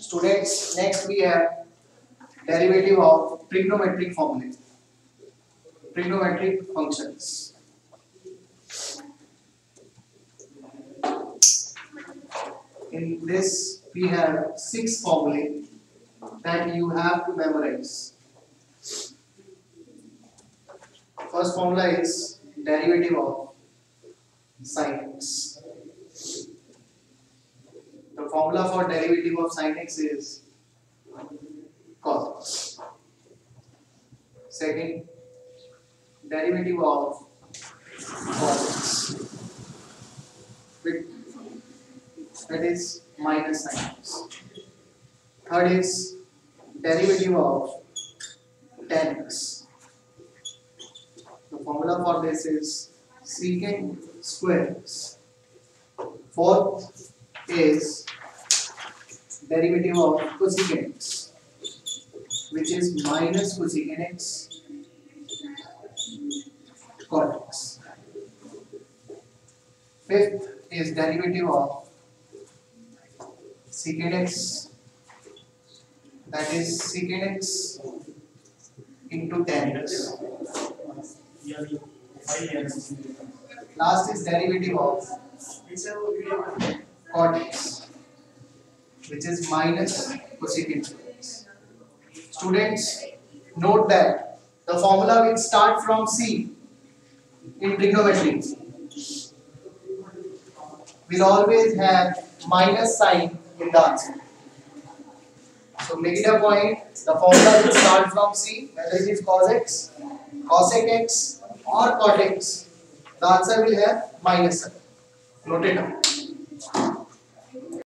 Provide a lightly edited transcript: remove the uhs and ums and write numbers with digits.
Students, next we have derivative of trigonometric formula, trigonometric functions. In this, we have 6 formulae that you have to memorize. First formula is derivative of sin x. The formula for derivative of sin x is cos x. Second, derivative of cos x, that is minus sin x. Third is derivative of tan x. The formula for this is secant square x. Fourth is derivative of cosecant x, which is minus cosecant x cot x. Fifth is derivative of secant x, that is secant x into tan x. Last is derivative of cot x, which is minus cosecant x. Students, note that the formula will start from C in trigonometry. We'll always have minus sign in the answer. So make it a point, the formula will start from C, whether it is cos x, cosec x or cot x. The answer will have minus sign. Note it down.